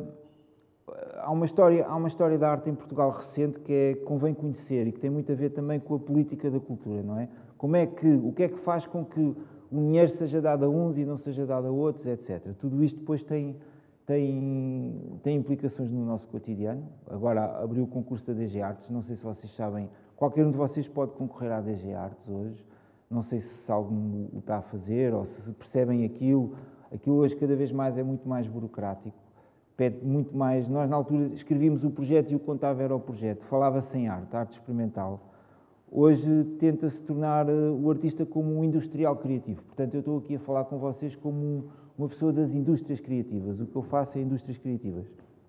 Há uma, história, há uma história da arte em Portugal recente que é, convém conhecer e que tem muito a ver também com a política da cultura, não é? Como é que, o que é que faz com que o dinheiro seja dado a uns e não seja dado a outros, etcétera. Tudo isto depois tem, tem, tem implicações no nosso cotidiano. Agora abriu o concurso da D G Artes, não sei se vocês sabem, qualquer um de vocês pode concorrer à D G Artes hoje, não sei se algum o está a fazer ou se percebem aquilo. Aquilo hoje cada vez mais é muito mais burocrático. Pede muito mais. Nós, na altura, escrevíamos o projeto e o contava era o projeto. Falava-se em arte, arte experimental. Hoje tenta-se tornar uh, o artista como um industrial criativo. Portanto, eu estou aqui a falar com vocês como um, uma pessoa das indústrias criativas. O que eu faço é indústrias criativas.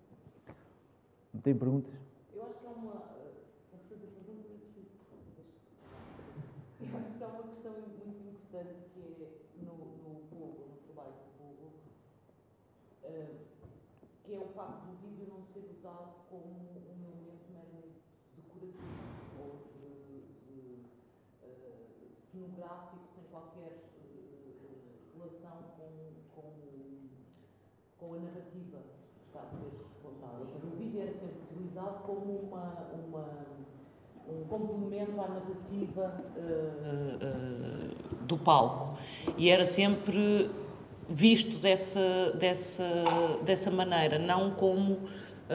Não tem perguntas? Eu acho que há uma... Para fazer perguntas é preciso... Eu acho que há uma questão muito importante que é no, no povo, no trabalho do povo, uh, que é o facto do vídeo não ser usado como um elemento meramente decorativo ou de, de, uh, cenográfico, sem qualquer uh, relação com, com, com a narrativa que está a ser contada. Ou seja, o vídeo era sempre utilizado como uma, uma, um complemento à narrativa uh, uh, do palco. E era sempre visto dessa, dessa, dessa maneira, não como uh,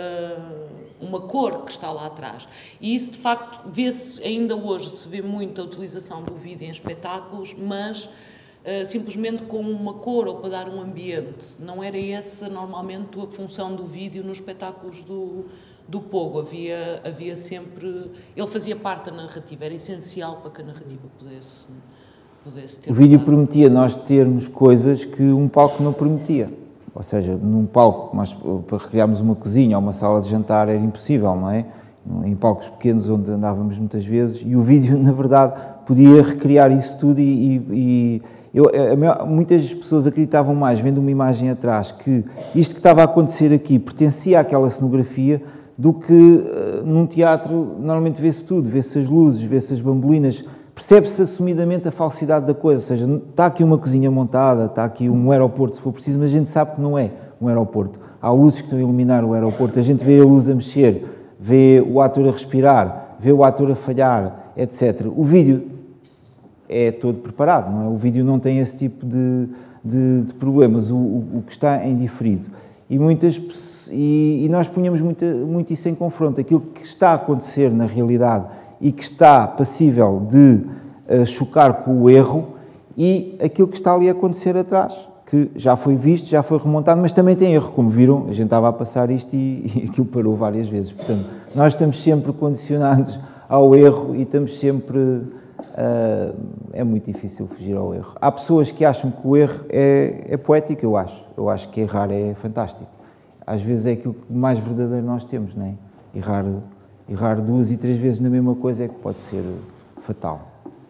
uma cor que está lá atrás. E isso, de facto, vê-se, ainda hoje se vê muito a utilização do vídeo em espetáculos, mas uh, simplesmente com uma cor ou para dar um ambiente. Não era essa normalmente a função do vídeo nos espetáculos do, do Pogo. Havia, havia sempre... Ele fazia parte da narrativa, era essencial para que a narrativa pudesse, pudesse ter... O vídeo permitia nós termos coisas que um palco não permitia. Ou seja, num palco, mas para recriarmos uma cozinha ou uma sala de jantar era impossível, não é? Em palcos pequenos onde andávamos muitas vezes, e o vídeo, na verdade, podia recriar isso tudo e... e eu, a maior, muitas pessoas acreditavam mais, vendo uma imagem atrás, que isto que estava a acontecer aqui pertencia àquela cenografia, do que uh, num teatro normalmente vê-se tudo, vê-se as luzes, vê-se as bambolinas, percebe-se assumidamente a falsidade da coisa, ou seja, está aqui uma cozinha montada, está aqui um aeroporto, se for preciso, mas a gente sabe que não é um aeroporto. Há luzes que estão a iluminar o aeroporto, a gente vê a luz a mexer, vê o ator a respirar, vê o ator a falhar, etcétera. O vídeo é todo preparado, não é? O vídeo não tem esse tipo de, de, de problemas, o, o, o que está em diferido. E, muitas, e, e nós punhamos muito, muito isso em confronto, aquilo que está a acontecer na realidade e que está passível de uh, chocar com o erro e aquilo que está ali a acontecer atrás, que já foi visto, já foi remontado, mas também tem erro, como viram, a gente estava a passar isto e, e aquilo parou várias vezes. Portanto, nós estamos sempre condicionados ao erro e estamos sempre... Uh, é muito difícil fugir ao erro. Há pessoas que acham que o erro é, é poético, eu acho. Eu acho que errar é fantástico. Às vezes é aquilo que mais verdadeiro nós temos, não é? Errar, errar duas e três vezes na mesma coisa é que pode ser fatal.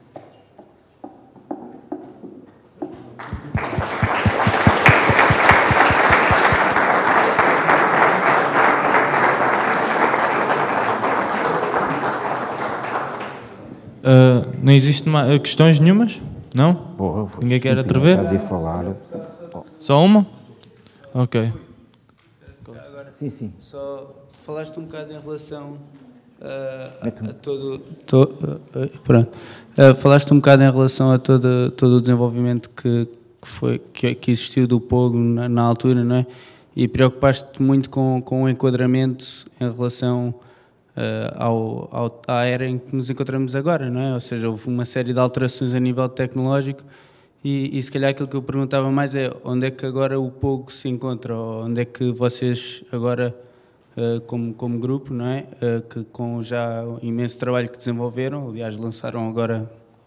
Uh, não existe mais questões nenhumas? Não? Porra, ninguém quer atrever? Estás a falar. Só uma? Ok. Agora, sim, sim. Só falaste um bocado em relação uh, a, a todo... To, uh, uh, pronto. Uh, falaste um bocado em relação a todo, todo o desenvolvimento que, que, foi, que, que existiu do Pogo na, na altura, não é? E preocupaste-te muito com, com o enquadramento em relação... Uh, ao, ao, à era em que nos encontramos agora, não é? Ou seja, houve uma série de alterações a nível tecnológico e, e se calhar aquilo que eu perguntava mais é onde é que agora o Pogo se encontra, ou onde é que vocês agora, uh, como, como grupo, não é? Uh, que com já o imenso trabalho que desenvolveram, aliás lançaram agora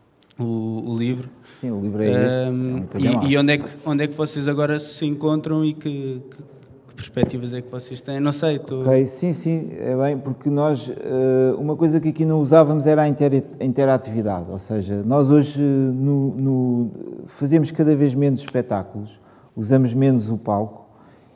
o, o livro. Sim, o livro é este. Um, é e, e onde é, que, onde é que vocês agora se encontram e que, que perspectivas é que vocês têm? Não sei, estou... Ok, sim, sim, é bem, porque nós, uma coisa que aqui não usávamos era a inter interatividade, ou seja, nós hoje no, no, fazemos cada vez menos espetáculos, usamos menos o palco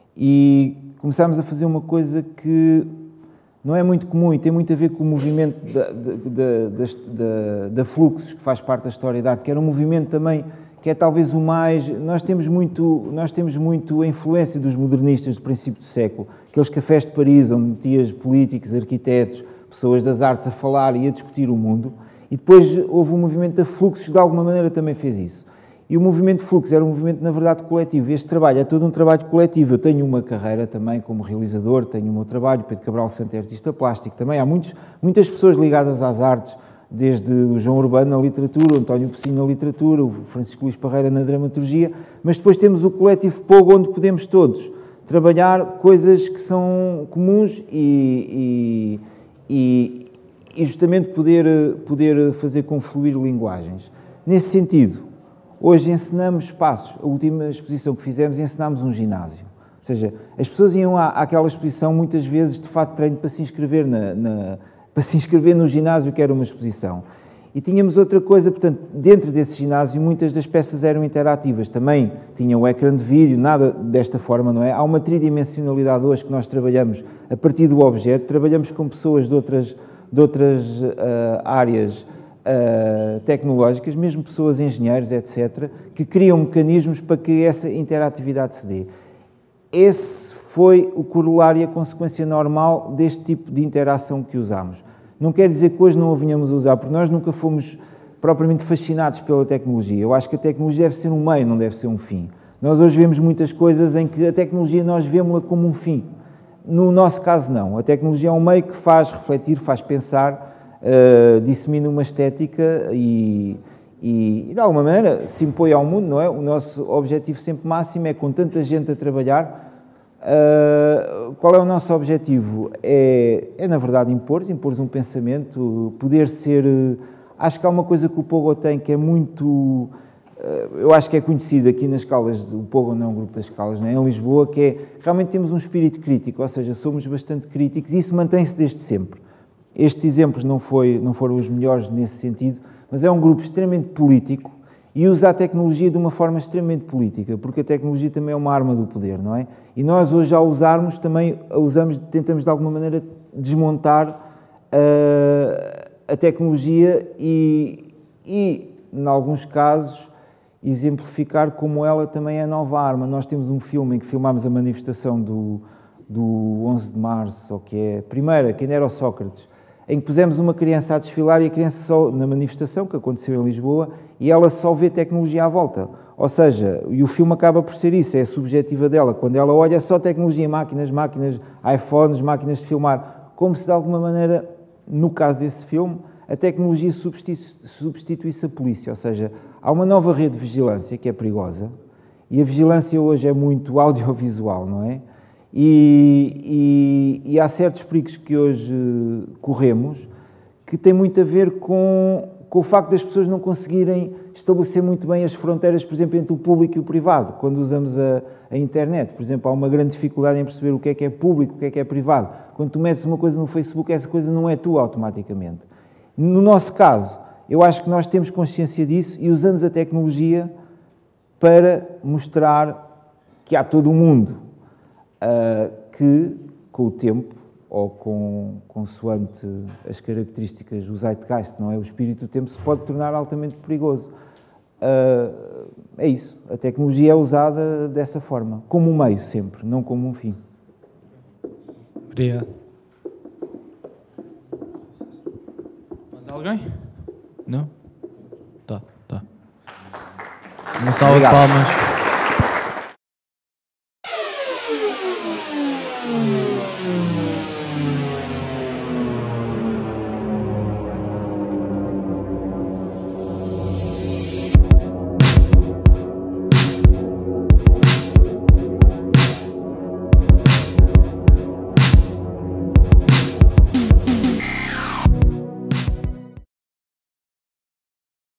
e começámos a fazer uma coisa que não é muito comum e tem muito a ver com o movimento da, da, da, da, da Fluxos, que faz parte da história da arte, que era um movimento também que é talvez o mais... Nós temos muito, nós temos muito a influência dos modernistas do princípio do século, aqueles cafés de Paris, onde metias políticos, arquitetos, pessoas das artes a falar e a discutir o mundo, e depois houve um movimento da Fluxos que de alguma maneira também fez isso. E o movimento Fluxos era um movimento, na verdade, coletivo. Este trabalho é todo um trabalho coletivo. Eu tenho uma carreira também como realizador, tenho o meu trabalho, Pedro Cabral Santo é artista plástico, também há muitos, muitas pessoas ligadas às artes, desde o João Urbano na literatura, o António Pocinho na literatura, o Francisco Luís Parreira na dramaturgia, mas depois temos o coletivo Pogo, onde podemos todos trabalhar coisas que são comuns e, e, e justamente poder, poder fazer confluir linguagens. Nesse sentido, hoje ensinamos espaços. A última exposição que fizemos, ensinámos um ginásio. Ou seja, as pessoas iam à, àquela exposição muitas vezes de fato de treino para se inscrever na, na para se inscrever no ginásio, que era uma exposição. E tínhamos outra coisa, portanto, dentro desse ginásio, muitas das peças eram interativas. Também tinham o ecrã de vídeo, nada desta forma, não é? Há uma tridimensionalidade hoje que nós trabalhamos a partir do objeto, trabalhamos com pessoas de outras, de outras uh, áreas uh, tecnológicas, mesmo pessoas engenheiros, etcétera, que criam mecanismos para que essa interatividade se dê. Esse foi o corolário e a consequência normal deste tipo de interação que usamos. Não quer dizer que hoje não a venhamos a usar, porque nós nunca fomos propriamente fascinados pela tecnologia. Eu acho que a tecnologia deve ser um meio, não deve ser um fim. Nós hoje vemos muitas coisas em que a tecnologia nós vemos-la como um fim. No nosso caso, não. A tecnologia é um meio que faz refletir, faz pensar, uh, dissemina uma estética e, e, e de alguma maneira se impõe ao mundo, não é? O nosso objetivo sempre máximo é, com tanta gente a trabalhar, uh, qual é o nosso objetivo? É, é na verdade impor, impor um pensamento, poder ser... Uh, acho que há uma coisa que o Pogo tem que é muito... Uh, eu acho que é conhecido aqui nas Caldas, o Pogo não é um grupo das Caldas, não é? Em Lisboa, que é, realmente temos um espírito crítico, ou seja, somos bastante críticos e isso mantém-se desde sempre. Estes exemplos não, foi, não foram os melhores nesse sentido, mas é um grupo extremamente político e usa a tecnologia de uma forma extremamente política, porque a tecnologia também é uma arma do poder, não é? E nós hoje, ao usarmos, também a usamos, tentamos de alguma maneira desmontar uh, a tecnologia e, e, em alguns casos, exemplificar como ela também é a nova arma. Nós temos um filme em que filmámos a manifestação do, do onze de março, ou que é a primeira, quem era o Sócrates, em que pusemos uma criança a desfilar e a criança só, na manifestação que aconteceu em Lisboa, e ela só vê tecnologia à volta. Ou seja, e o filme acaba por ser isso, é a subjetiva dela. Quando ela olha, é só tecnologia, máquinas, máquinas, iPhones, máquinas de filmar. Como se, de alguma maneira, no caso desse filme, a tecnologia substituísse a polícia. Ou seja, há uma nova rede de vigilância que é perigosa, e a vigilância hoje é muito audiovisual, não é? E, e, e há certos perigos que hoje corremos que têm muito a ver com, com o facto das pessoas não conseguirem estabelecer muito bem as fronteiras, por exemplo, entre o público e o privado. Quando usamos a, a internet, por exemplo, há uma grande dificuldade em perceber o que é que é público, o que é que é privado. Quando tu metes uma coisa no Facebook, essa coisa não é tua automaticamente. No nosso caso, eu acho que nós temos consciência disso e usamos a tecnologia para mostrar que há todo o mundo Uh, que, com o tempo, ou com, consoante as características, o zeitgeist, não é? O espírito do tempo, se pode tornar altamente perigoso. Uh, é isso. A tecnologia é usada dessa forma, como um meio sempre, não como um fim. Obrigado. Mais alguém? Não? Tá, tá. Uma salva de palmas.